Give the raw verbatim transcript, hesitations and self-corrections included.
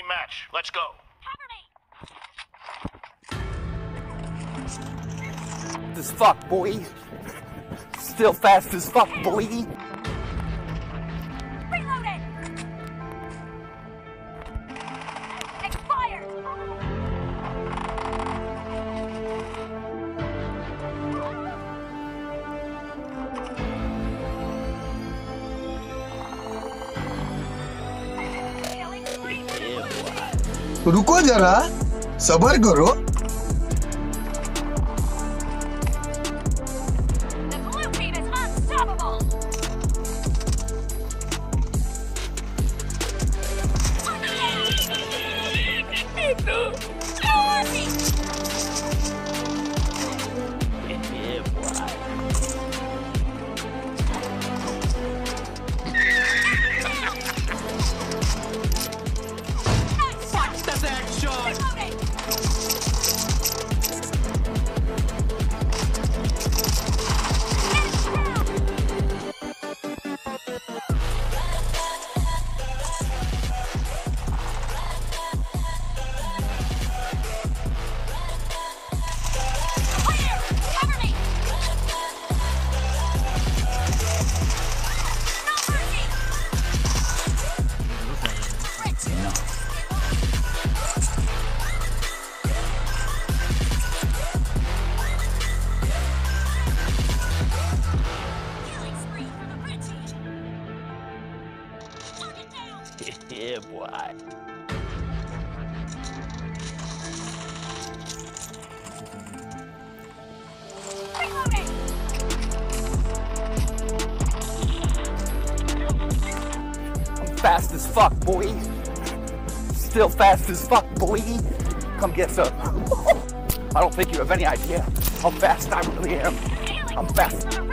team match. Let's go. As fuck, boy. Still fast as fuck, boy. Reloaded! Expired! रुको जरा सबर करो The blue team is unstoppable! Yeah, boy. I'm fast as fuck, boy. Still fast as fuck, boy. Come get some. I don't think you have any idea how fast I really am. I'm fast.